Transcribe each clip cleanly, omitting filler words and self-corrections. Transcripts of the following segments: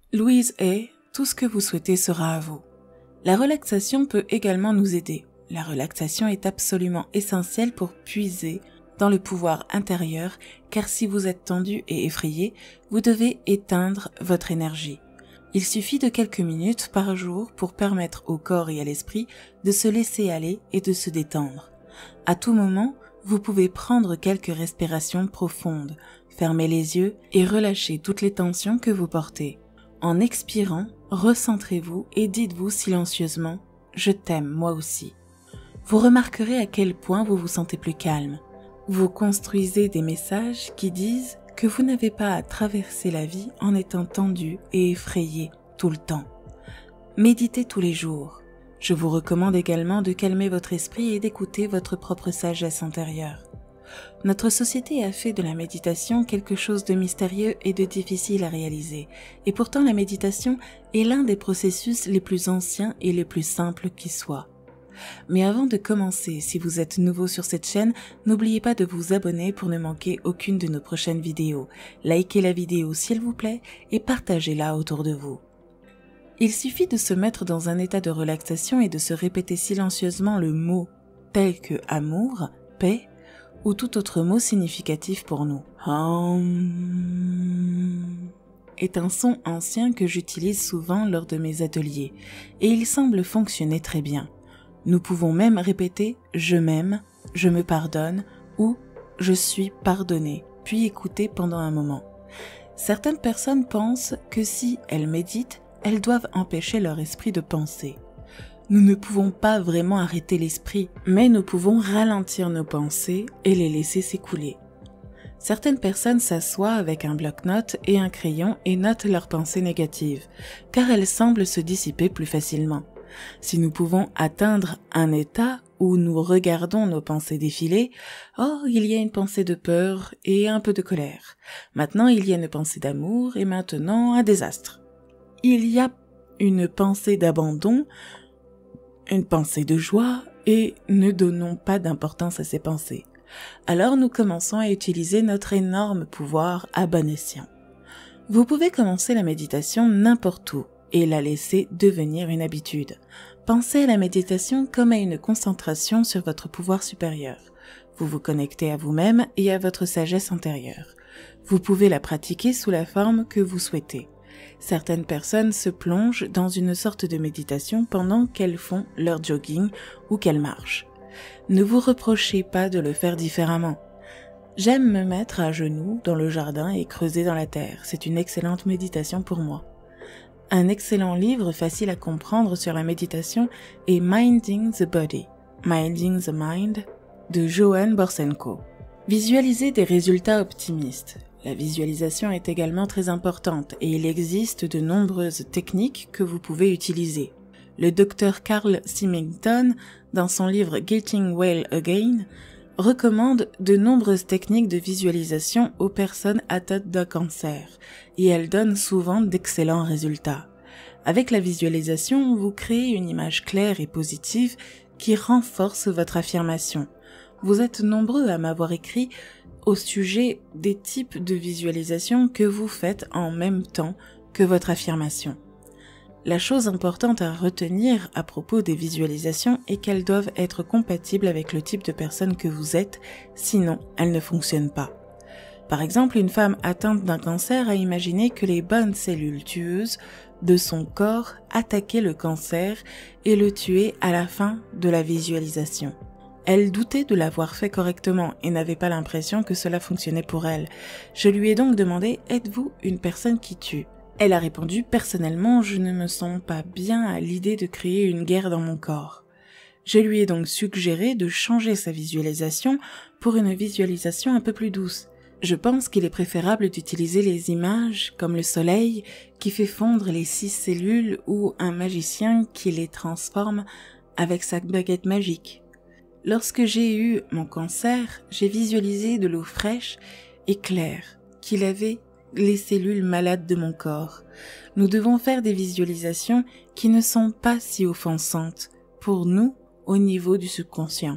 Louise Hay, tout ce que vous souhaitez sera à vous. La relaxation peut également nous aider. La relaxation est absolument essentielle pour puiser dans le pouvoir intérieur, car si vous êtes tendu et effrayé, vous devez éteindre votre énergie. Il suffit de quelques minutes par jour pour permettre au corps et à l'esprit de se laisser aller et de se détendre. À tout moment, vous pouvez prendre quelques respirations profondes, fermer les yeux et relâcher toutes les tensions que vous portez. En expirant, recentrez-vous et dites-vous silencieusement « Je t'aime, moi aussi ». Vous remarquerez à quel point vous vous sentez plus calme. Vous construisez des messages qui disent que vous n'avez pas à traverser la vie en étant tendu et effrayé tout le temps. Méditez tous les jours. Je vous recommande également de calmer votre esprit et d'écouter votre propre sagesse intérieure. Notre société a fait de la méditation quelque chose de mystérieux et de difficile à réaliser, et pourtant la méditation est l'un des processus les plus anciens et les plus simples qui soient. Mais avant de commencer, si vous êtes nouveau sur cette chaîne, n'oubliez pas de vous abonner pour ne manquer aucune de nos prochaines vidéos. Likez la vidéo s'il vous plaît et partagez-la autour de vous. Il suffit de se mettre dans un état de relaxation et de se répéter silencieusement le mot tel que amour, paix ou tout autre mot significatif pour nous. Est un son ancien que j'utilise souvent lors de mes ateliers et il semble fonctionner très bien. Nous pouvons même répéter « je m'aime »,« je me pardonne » ou « je suis pardonné », puis écouter pendant un moment. Certaines personnes pensent que si elles méditent, elles doivent empêcher leur esprit de penser. Nous ne pouvons pas vraiment arrêter l'esprit, mais nous pouvons ralentir nos pensées et les laisser s'écouler. Certaines personnes s'assoient avec un bloc-notes et un crayon et notent leurs pensées négatives, car elles semblent se dissiper plus facilement. Si nous pouvons atteindre un état où nous regardons nos pensées défiler, oh, il y a une pensée de peur et un peu de colère. Maintenant, il y a une pensée d'amour et maintenant un désastre. Il y a une pensée d'abandon, une pensée de joie et ne donnons pas d'importance à ces pensées. Alors nous commençons à utiliser notre énorme pouvoir à bon escient. Vous pouvez commencer la méditation n'importe où et la laisser devenir une habitude. Pensez à la méditation comme à une concentration sur votre pouvoir supérieur. Vous vous connectez à vous-même et à votre sagesse intérieure. Vous pouvez la pratiquer sous la forme que vous souhaitez. Certaines personnes se plongent dans une sorte de méditation pendant qu'elles font leur jogging ou qu'elles marchent. Ne vous reprochez pas de le faire différemment. J'aime me mettre à genoux dans le jardin et creuser dans la terre. C'est une excellente méditation pour moi. Un excellent livre facile à comprendre sur la méditation est Minding the Body, Minding the Mind de Johan Borsenko. Visualisez des résultats optimistes. La visualisation est également très importante et il existe de nombreuses techniques que vous pouvez utiliser. Le Dr Carl Symington, dans son livre Getting Well Again, recommande de nombreuses techniques de visualisation aux personnes atteintes d'un cancer et elle donne souvent d'excellents résultats. Avec la visualisation, vous créez une image claire et positive qui renforce votre affirmation. Vous êtes nombreux à m'avoir écrit au sujet des types de visualisation que vous faites en même temps que votre affirmation. La chose importante à retenir à propos des visualisations est qu'elles doivent être compatibles avec le type de personne que vous êtes, sinon elles ne fonctionnent pas. Par exemple, une femme atteinte d'un cancer a imaginé que les bonnes cellules tueuses de son corps attaquaient le cancer et le tuaient à la fin de la visualisation. Elle doutait de l'avoir fait correctement et n'avait pas l'impression que cela fonctionnait pour elle. Je lui ai donc demandé « Êtes-vous une personne qui tue ?» Elle a répondu « Personnellement, je ne me sens pas bien à l'idée de créer une guerre dans mon corps. » Je lui ai donc suggéré de changer sa visualisation pour une visualisation un peu plus douce. Je pense qu'il est préférable d'utiliser les images comme le soleil qui fait fondre les 6 cellules ou un magicien qui les transforme avec sa baguette magique. Lorsque j'ai eu mon cancer, j'ai visualisé de l'eau fraîche et claire qui lavait les cellules malades de mon corps. Nous devons faire des visualisations qui ne sont pas si offensantes pour nous au niveau du subconscient.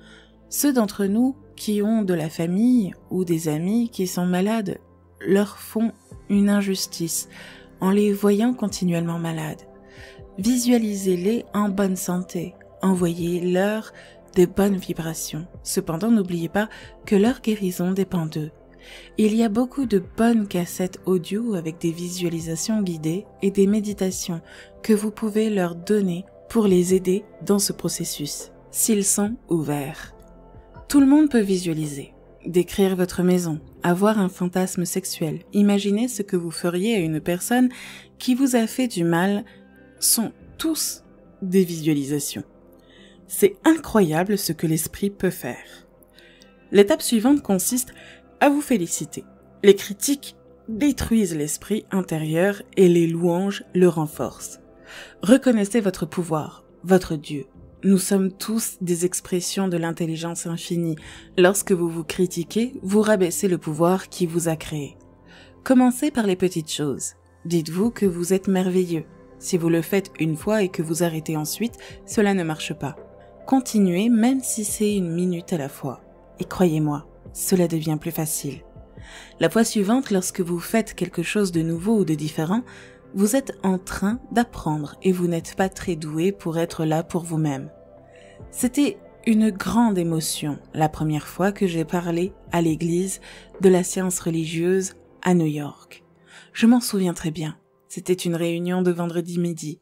Ceux d'entre nous qui ont de la famille ou des amis qui sont malades leur font une injustice en les voyant continuellement malades. Visualisez-les en bonne santé, envoyez-leur de bonnes vibrations. Cependant, n'oubliez pas que leur guérison dépend d'eux. Il y a beaucoup de bonnes cassettes audio avec des visualisations guidées et des méditations que vous pouvez leur donner pour les aider dans ce processus, s'ils sont ouverts. Tout le monde peut visualiser, décrire votre maison, avoir un fantasme sexuel, imaginer ce que vous feriez à une personne qui vous a fait du mal, sont tous des visualisations. C'est incroyable ce que l'esprit peut faire. L'étape suivante consiste à vous féliciter. Les critiques détruisent l'esprit intérieur et les louanges le renforcent. Reconnaissez votre pouvoir, votre Dieu. Nous sommes tous des expressions de l'intelligence infinie. Lorsque vous vous critiquez, vous rabaissez le pouvoir qui vous a créé. Commencez par les petites choses. Dites-vous que vous êtes merveilleux. Si vous le faites une fois et que vous arrêtez ensuite, cela ne marche pas. Continuez même si c'est une minute à la fois. Et croyez-moi, cela devient plus facile. La fois suivante, lorsque vous faites quelque chose de nouveau ou de différent, vous êtes en train d'apprendre et vous n'êtes pas très doué pour être là pour vous-même. C'était une grande émotion la première fois que j'ai parlé à l'église de la science religieuse à New York. Je m'en souviens très bien. C'était une réunion de vendredi midi.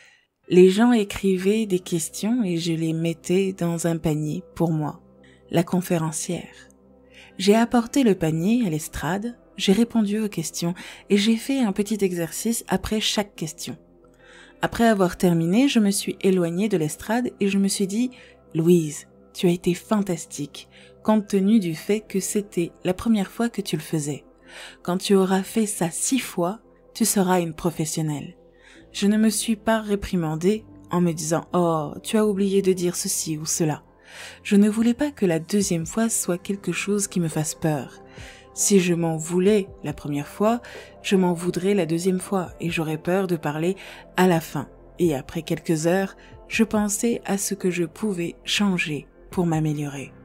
Les gens écrivaient des questions et je les mettais dans un panier pour moi, la conférencière. J'ai apporté le panier à l'estrade, j'ai répondu aux questions et j'ai fait un petit exercice après chaque question. Après avoir terminé, je me suis éloignée de l'estrade et je me suis dit « Louise, tu as été fantastique, compte tenu du fait que c'était la première fois que tu le faisais. Quand tu auras fait ça 6 fois, tu seras une professionnelle. » Je ne me suis pas réprimandée en me disant « Oh, tu as oublié de dire ceci ou cela ». Je ne voulais pas que la deuxième fois soit quelque chose qui me fasse peur. Si je m'en voulais la première fois, je m'en voudrais la deuxième fois et j'aurais peur de parler à la fin. Et après quelques heures, je pensais à ce que je pouvais changer pour m'améliorer.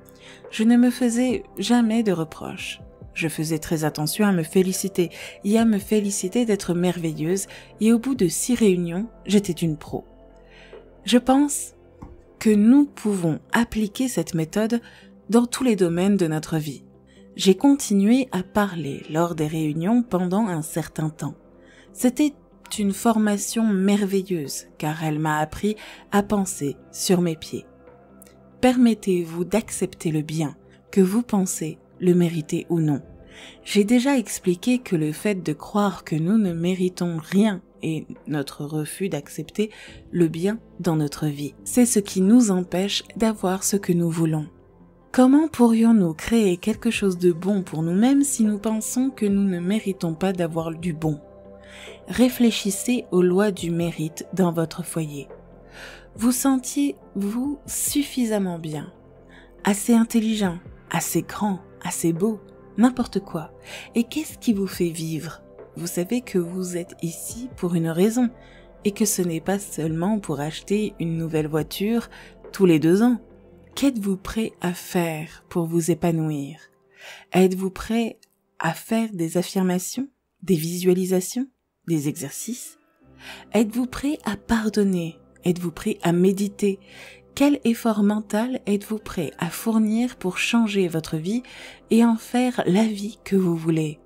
Je ne me faisais jamais de reproches. Je faisais très attention à me féliciter et à me féliciter d'être merveilleuse et au bout de 6 réunions, j'étais une pro. Je pense que nous pouvons appliquer cette méthode dans tous les domaines de notre vie. J'ai continué à parler lors des réunions pendant un certain temps. C'était une formation merveilleuse car elle m'a appris à penser sur mes pieds. Permettez-vous d'accepter le bien que vous pensez le mériter ou non. J'ai déjà expliqué que le fait de croire que nous ne méritons rien et notre refus d'accepter le bien dans notre vie, c'est ce qui nous empêche d'avoir ce que nous voulons. Comment pourrions-nous créer quelque chose de bon pour nous-mêmes si nous pensons que nous ne méritons pas d'avoir du bon? Réfléchissez aux lois du mérite dans votre foyer. Vous sentiez-vous suffisamment bien, assez intelligent, assez grand, assez beau, n'importe quoi. Et qu'est-ce qui vous fait vivre? Vous savez que vous êtes ici pour une raison et que ce n'est pas seulement pour acheter une nouvelle voiture tous les 2 ans. Qu'êtes-vous prêt à faire pour vous épanouir? Êtes-vous prêt à faire des affirmations, des visualisations, des exercices? Êtes-vous prêt à pardonner? Êtes-vous prêt à méditer? Quel effort mental êtes-vous prêt à fournir pour changer votre vie et en faire la vie que vous voulez?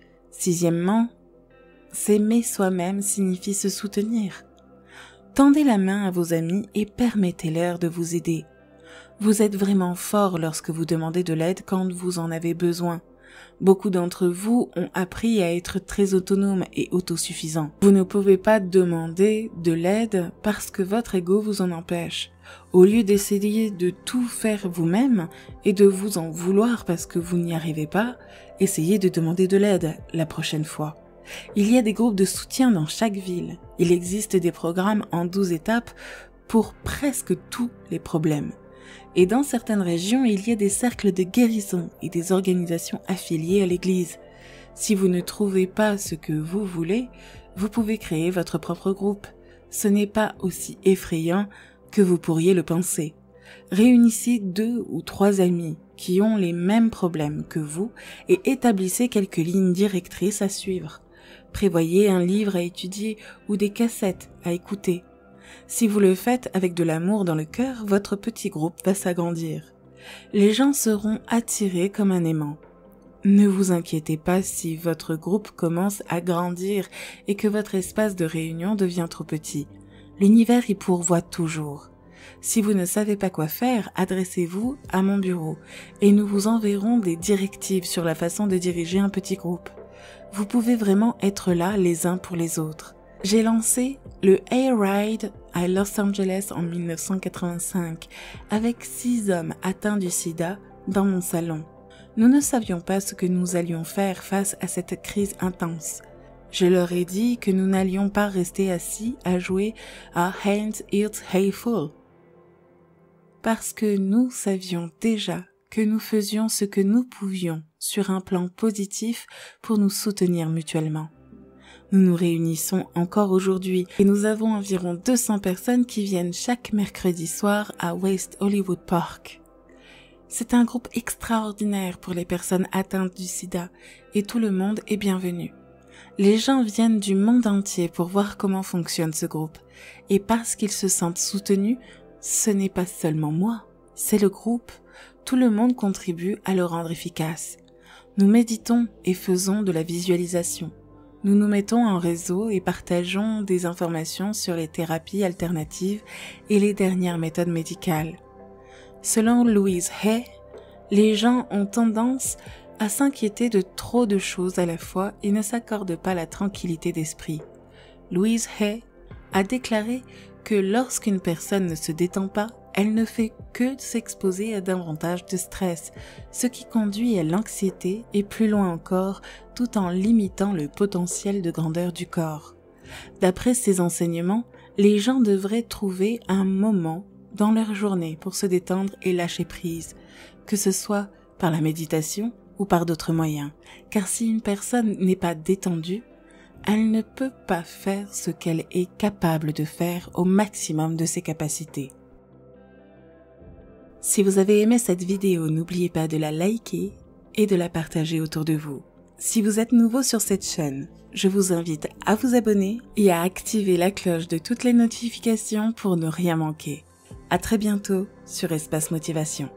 6e, s'aimer soi-même signifie se soutenir. Tendez la main à vos amis et permettez-leur de vous aider. Vous êtes vraiment fort lorsque vous demandez de l'aide quand vous en avez besoin. Beaucoup d'entre vous ont appris à être très autonomes et autosuffisants. Vous ne pouvez pas demander de l'aide parce que votre ego vous en empêche. Au lieu d'essayer de tout faire vous-même et de vous en vouloir parce que vous n'y arrivez pas, essayez de demander de l'aide la prochaine fois. Il y a des groupes de soutien dans chaque ville. Il existe des programmes en 12 étapes pour presque tous les problèmes. Et dans certaines régions, il y a des cercles de guérison et des organisations affiliées à l'église. Si vous ne trouvez pas ce que vous voulez, vous pouvez créer votre propre groupe. Ce n'est pas aussi effrayant que vous pourriez le penser. Réunissez 2 ou 3 amis qui ont les mêmes problèmes que vous et établissez quelques lignes directrices à suivre. Prévoyez un livre à étudier ou des cassettes à écouter. Si vous le faites avec de l'amour dans le cœur, votre petit groupe va s'agrandir. Les gens seront attirés comme un aimant. Ne vous inquiétez pas si votre groupe commence à grandir et que votre espace de réunion devient trop petit. L'univers y pourvoit toujours. Si vous ne savez pas quoi faire, adressez-vous à mon bureau et nous vous enverrons des directives sur la façon de diriger un petit groupe. Vous pouvez vraiment être là les uns pour les autres. J'ai lancé le A-Ride à Los Angeles en 1985 avec 6 hommes atteints du sida dans mon salon. Nous ne savions pas ce que nous allions faire face à cette crise intense. Je leur ai dit que nous n'allions pas rester assis à jouer à Hands It's Hayful. Parce que nous savions déjà que nous faisions ce que nous pouvions sur un plan positif pour nous soutenir mutuellement. Nous nous réunissons encore aujourd'hui et nous avons environ 200 personnes qui viennent chaque mercredi soir à West Hollywood Park. C'est un groupe extraordinaire pour les personnes atteintes du sida et tout le monde est bienvenu. Les gens viennent du monde entier pour voir comment fonctionne ce groupe et parce qu'ils se sentent soutenus, ce n'est pas seulement moi, c'est le groupe. Tout le monde contribue à le rendre efficace. Nous méditons et faisons de la visualisation. Nous nous mettons en réseau et partageons des informations sur les thérapies alternatives et les dernières méthodes médicales. Selon Louise Hay, les gens ont tendance à s'inquiéter de trop de choses à la fois et ne s'accordent pas la tranquillité d'esprit. Louise Hay a déclaré que lorsqu'une personne ne se détend pas, elle ne fait que s'exposer à davantage de stress, ce qui conduit à l'anxiété et plus loin encore, tout en limitant le potentiel de grandeur du corps. D'après ces enseignements, les gens devraient trouver un moment dans leur journée pour se détendre et lâcher prise, que ce soit par la méditation ou par d'autres moyens, car si une personne n'est pas détendue, elle ne peut pas faire ce qu'elle est capable de faire au maximum de ses capacités. Si vous avez aimé cette vidéo, n'oubliez pas de la liker et de la partager autour de vous. Si vous êtes nouveau sur cette chaîne, je vous invite à vous abonner et à activer la cloche de toutes les notifications pour ne rien manquer. À très bientôt sur Espace Motivation.